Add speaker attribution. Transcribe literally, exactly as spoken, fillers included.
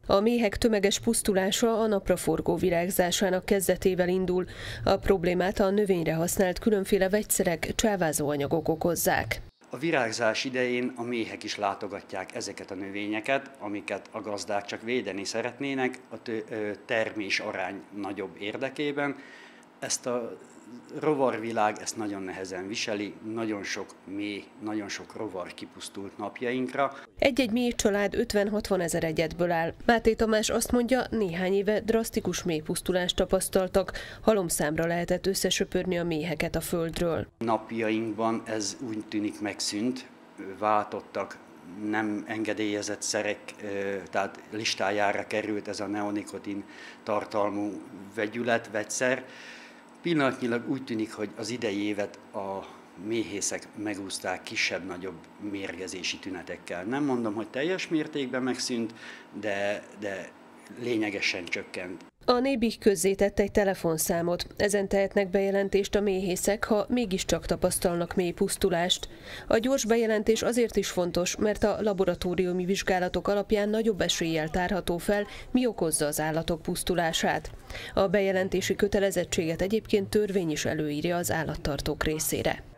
Speaker 1: A méhek tömeges pusztulása a napraforgó virágzásának kezdetével indul. A problémát a növényre használt különféle vegyszerek, csávázó anyagok okozzák.
Speaker 2: A virágzás idején a méhek is látogatják ezeket a növényeket, amiket a gazdák csak védeni szeretnének a termés arány nagyobb érdekében. Ezt a rovarvilág ezt nagyon nehezen viseli, nagyon sok méh, nagyon sok rovar kipusztult napjainkra.
Speaker 1: Egy-egy méh család ötven-hatvan ezer egyedből áll. Máté Tamás azt mondja, néhány éve drasztikus méhpusztulást tapasztaltak, halomszámra lehetett összesöpörni a méheket a földről.
Speaker 2: Napjainkban ez úgy tűnik megszűnt, váltottak nem engedélyezett szerek, tehát listájára került ez a neonikotin tartalmú vegyület, vegyszer. Pillanatnyilag úgy tűnik, hogy az idei évet a méhészek megúszták kisebb-nagyobb mérgezési tünetekkel. Nem mondom, hogy teljes mértékben megszűnt, de, de lényegesen csökkent.
Speaker 1: A Nébih közzétett egy telefonszámot. Ezen tehetnek bejelentést a méhészek, ha mégiscsak tapasztalnak méhpusztulást. A gyors bejelentés azért is fontos, mert a laboratóriumi vizsgálatok alapján nagyobb eséllyel tárható fel, mi okozza az állatok pusztulását. A bejelentési kötelezettséget egyébként törvény is előírja az állattartók részére.